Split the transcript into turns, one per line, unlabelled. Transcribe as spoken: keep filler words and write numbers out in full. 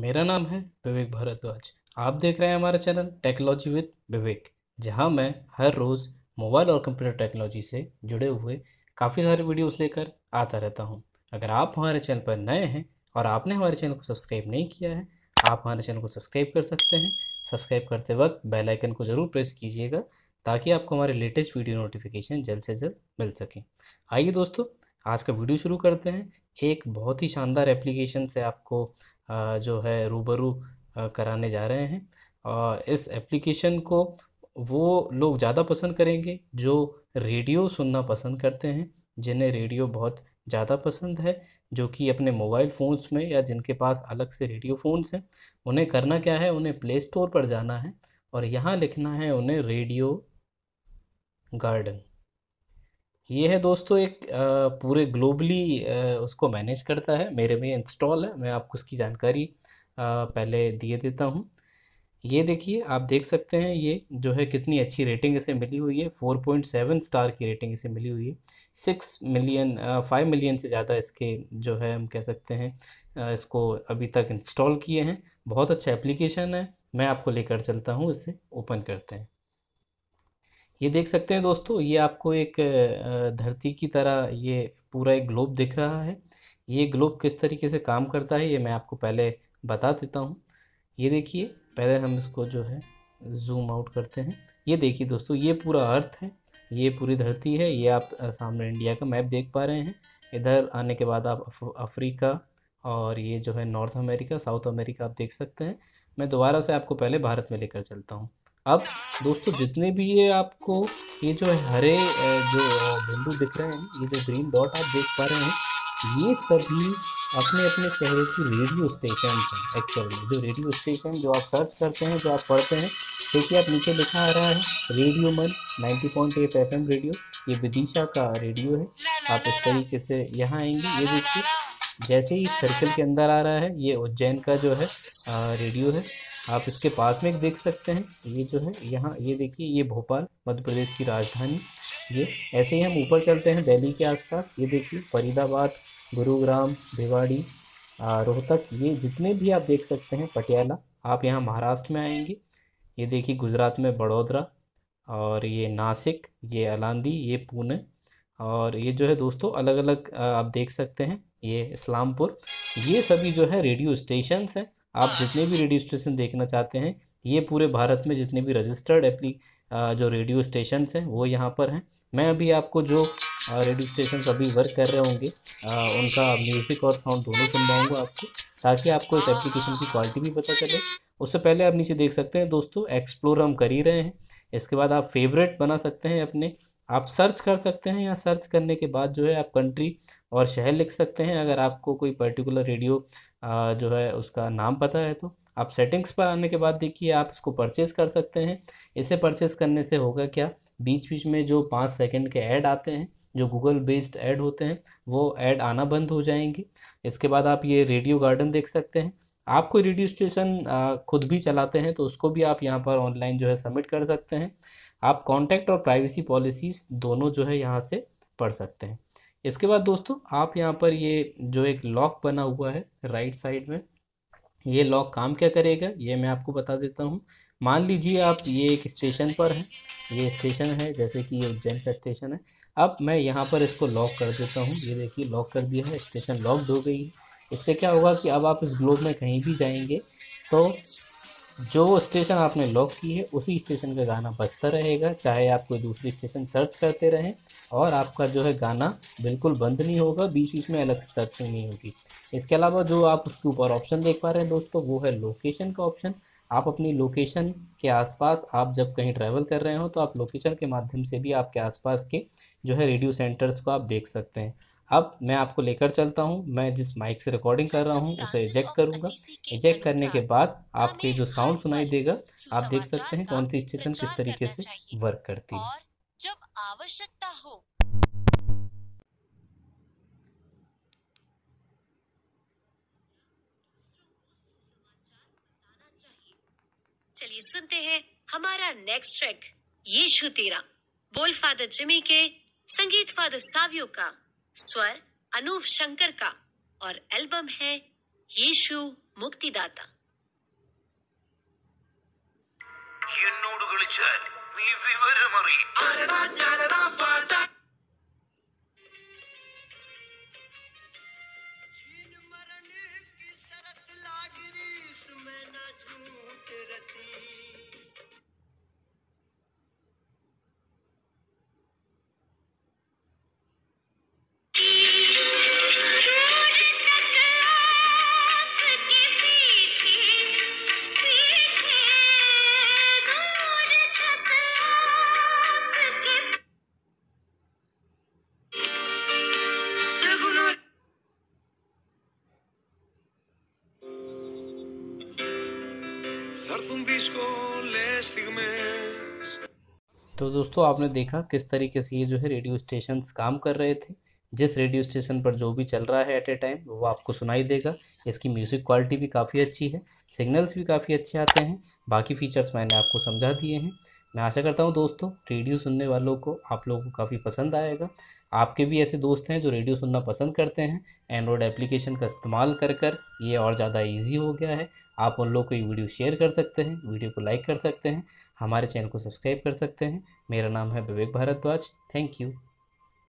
मेरा नाम है विवेक भारद्वाज। आप देख रहे हैं हमारा चैनल टेक्नोलॉजी विद विवेक, जहां मैं हर रोज़ मोबाइल और कंप्यूटर टेक्नोलॉजी से जुड़े हुए काफ़ी सारे वीडियोस लेकर आता रहता हूं। अगर आप हमारे चैनल पर नए हैं और आपने हमारे चैनल को सब्सक्राइब नहीं किया है, आप हमारे चैनल को सब्सक्राइब कर सकते हैं। सब्सक्राइब करते वक्त बेल आइकन को ज़रूर प्रेस कीजिएगा ताकि आपको हमारे लेटेस्ट वीडियो नोटिफिकेशन जल्द से जल्द मिल सकें। आइए दोस्तों, आज का वीडियो शुरू करते हैं। एक बहुत ही शानदार एप्लीकेशन से आपको अ, जो है रूबरू अ, कराने जा रहे हैं। और इस एप्लीकेशन को वो लोग ज़्यादा पसंद करेंगे जो रेडियो सुनना पसंद करते हैं, जिन्हें रेडियो बहुत ज़्यादा पसंद है, जो कि अपने मोबाइल फ़ोन्स में या जिनके पास अलग से रेडियो फ़ोन्स हैं। उन्हें करना क्या है, उन्हें प्ले स्टोर पर जाना है और यहाँ लिखना है उन्हें रेडियो गार्डन। ये है दोस्तों एक अ, पूरे ग्लोबली उसको मैनेज करता है। मेरे में इंस्टॉल है, मैं आपको उसकी जानकारी अ, पहले दिए देता हूँ। ये देखिए, आप देख सकते हैं ये जो है कितनी अच्छी रेटिंग इसे मिली हुई है। फोर पॉइंट सेवन स्टार की रेटिंग इसे मिली हुई है। सिक्स मिलियन फाइव मिलियन से ज़्यादा इसके जो है हम कह सकते हैं अ, इसको अभी तक इंस्टॉल किए हैं। बहुत अच्छा एप्लीकेशन है। मैं आपको लेकर चलता हूँ, इसे ओपन करते हैं। ये देख सकते हैं दोस्तों, ये आपको एक अ, धरती की तरह ये पूरा एक ग्लोब दिख रहा है। ये ग्लोब किस तरीके से काम करता है ये मैं आपको पहले बता देता हूँ। ये देखिए, पहले हम इसको जो है जूम आउट करते हैं। ये देखिए दोस्तों, ये पूरा अर्थ है, ये पूरी धरती है। ये आप अ, सामने इंडिया का मैप देख पा रहे हैं। इधर आने के बाद आप अफ- अफ्रीका और ये जो है नॉर्थ अमेरिका, साउथ अमेरिका आप देख सकते हैं। मैं दोबारा से आपको पहले भारत में लेकर चलता हूँ। अब दोस्तों, जितने भी ये आपको ये जो है हरे अ, जो अ, बिंदु दिख रहे हैं, ये जो ग्रीन डॉट आप देख पा रहे हैं, ये सभी अपने अपने शहर की रेडियो स्टेशन हैं। एक्चुअली जो रेडियो स्टेशन जो आप सर्च करते हैं, जो आप पढ़ते हैं, देखिए आप नीचे लिखा आ रहा है रेडियो मन ninety point eight F M radio. ये विदिशा का रेडियो है। आप इस तरीके से यहाँ आएंगे, ये देखिए जैसे ही सर्कल के अंदर आ रहा है, ये उज्जैन का जो है अ, रेडियो है। आप इसके पास में एक देख सकते हैं, ये जो है यहाँ ये देखिए, ये भोपाल मध्य प्रदेश की राजधानी। ये ऐसे ही हम ऊपर चलते हैं दिल्ली के आसपास, ये देखिए फरीदाबाद, गुरुग्राम, भिवाड़ी, आ, रोहतक, ये जितने भी आप देख सकते हैं, पटियाला। आप यहाँ महाराष्ट्र में आएंगे, ये देखिए गुजरात में बड़ौदरा, और ये नासिक, ये अलांदी, ये पुणे, और ये जो है दोस्तों अलग अलग आप देख सकते हैं, ये इस्लामपुर। ये सभी जो है रेडियो स्टेशंस हैं। आप जितने भी रेडियो स्टेशन देखना चाहते हैं, ये पूरे भारत में जितने भी रजिस्टर्ड एप्ली अ, जो रेडियो स्टेशंस हैं वो यहाँ पर हैं। मैं अभी आपको जो अ, रेडियो स्टेशन अभी वर्क कर रहे होंगे अ, उनका म्यूज़िक और साउंड दोनों सुनवाऊँगा आपको, ताकि आपको इस एप्लीकेशन की क्वालिटी भी पता चले। उससे पहले आप नीचे देख सकते हैं दोस्तों, एक्सप्लोर हम कर ही रहे हैं। इसके बाद आप फेवरेट बना सकते हैं अपने, आप सर्च कर सकते हैं, या सर्च करने के बाद जो है आप कंट्री और शहर लिख सकते हैं। अगर आपको कोई पर्टिकुलर रेडियो जो है उसका नाम पता है तो आप सेटिंग्स पर आने के बाद देखिए आप इसको परचेज़ कर सकते हैं। इसे परचेज़ करने से होगा क्या, बीच बीच में जो पाँच सेकंड के ऐड आते हैं, जो गूगल बेस्ड ऐड होते हैं, वो ऐड आना बंद हो जाएंगे। इसके बाद आप ये रेडियो गार्डन देख सकते हैं। आप कोई रेडियो स्टेशन अ, खुद भी चलाते हैं तो उसको भी आप यहाँ पर ऑनलाइन जो है सबमिट कर सकते हैं। आप कॉन्टैक्ट और प्राइवेसी पॉलिसीज़ दोनों जो है यहाँ से पढ़ सकते हैं। इसके बाद दोस्तों, आप यहाँ पर ये जो एक लॉक बना हुआ है राइट साइड में, ये लॉक काम क्या करेगा ये मैं आपको बता देता हूँ। मान लीजिए आप ये एक स्टेशन पर हैं, ये स्टेशन है, जैसे कि ये उज्जैन का स्टेशन है। अब मैं यहाँ पर इसको लॉक कर देता हूँ। ये देखिए लॉक कर दिया है, स्टेशन लॉक्ड हो गई है। इससे क्या होगा कि अब आप इस ग्लोब में कहीं भी जाएंगे तो जो स्टेशन आपने लॉक की है उसी स्टेशन का गाना बजता रहेगा, चाहे आप कोई दूसरी स्टेशन सर्च करते रहें। और आपका जो है गाना बिल्कुल बंद नहीं होगा, बीच बीच में अलग से सर्चिंग नहीं होगी। इसके अलावा जो आप उसके ऊपर ऑप्शन देख पा रहे हैं दोस्तों, वो है लोकेशन का ऑप्शन। आप अपनी लोकेशन के आसपास, आप जब कहीं ट्रैवल कर रहे हो तो आप लोकेशन के माध्यम से भी आपके आसपास के जो है रेडियो सेंटर्स को आप देख सकते हैं। अब मैं आपको लेकर चलता हूँ, मैं जिस माइक से रिकॉर्डिंग कर रहा हूँ उसे इजेक्ट करूँगा। इजेक्ट करने के बाद आपको ये जो साउंड सुनाई देगा, आप देख सकते हैं कौन सी स्टेशन किस तरीके से वर्क करती है।
और जब आवश्यकता हो। चलिए सुनते हैं हमारा नेक्स्ट ट्रैक, यीशु तेरा। बोल फादर जिमी के, संगीत फादर सावियो का, स्वर अनूप शंकर का, और एल्बम है यीशु मुक्तिदाता।
എന്നോട് കളിച്ചാൽ നീ വിവരമറിയും.
तो दोस्तों आपने देखा किस तरीके से ये जो है रेडियो स्टेशंस काम कर रहे थे। जिस रेडियो स्टेशन पर जो भी चल रहा है एट ए टाइम वो आपको सुनाई देगा। इसकी म्यूज़िक क्वालिटी भी काफ़ी अच्छी है, सिग्नल्स भी काफ़ी अच्छे आते हैं। बाकी फीचर्स मैंने आपको समझा दिए हैं। मैं आशा करता हूँ दोस्तों रेडियो सुनने वालों को आप लोगों को काफ़ी पसंद आएगा। आपके भी ऐसे दोस्त हैं जो रेडियो सुनना पसंद करते हैं। एंड्रॉयड एप्लीकेशन का इस्तेमाल कर कर ये और ज़्यादा ईजी हो गया है। आप उन लोगों को ये वीडियो शेयर कर सकते हैं, वीडियो को लाइक कर सकते हैं, हमारे चैनल को सब्सक्राइब कर सकते हैं। मेरा नाम है विवेक भारद्वाज। Thank you.